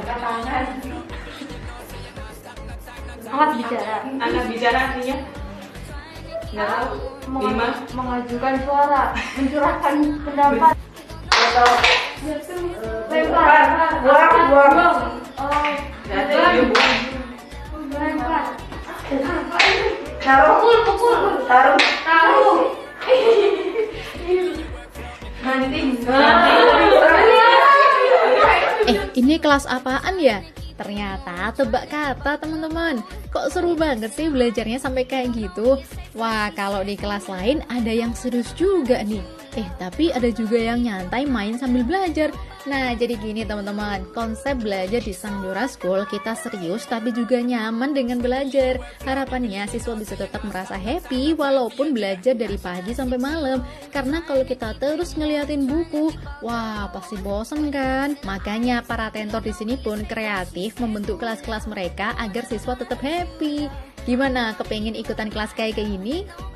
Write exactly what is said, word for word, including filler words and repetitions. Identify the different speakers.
Speaker 1: angkat tangan. Angkat bicara.
Speaker 2: Angkat bicara artinya? Nggak tahu. Lima.
Speaker 1: Mengajukan suara, mencurahkan pendapat. Atau lempar, buang, buang. Oh,
Speaker 2: nggak ada yang buang.
Speaker 1: lempar.
Speaker 2: Taruh.
Speaker 1: Pukul, pukul.
Speaker 2: Taruh.
Speaker 1: Taruh.
Speaker 2: Banting.
Speaker 3: Eh, ini kelas apaan ya? Ternyata tebak kata teman-teman. Kok seru banget sih belajarnya sampai kayak gitu? Wah, kalau di kelas lain ada yang serius juga nih. Eh, tapi ada juga yang nyantai main sambil belajar. Nah, jadi gini teman-teman, konsep belajar di Sangdora School kita serius tapi juga nyaman dengan belajar. Harapannya siswa bisa tetap merasa happy walaupun belajar dari pagi sampai malam. Karena kalau kita terus ngeliatin buku, wah pasti bosen kan? Makanya para tentor di sini pun kreatif membentuk kelas-kelas mereka agar siswa tetap happy. Gimana, kepengen ikutan kelas kayak gini?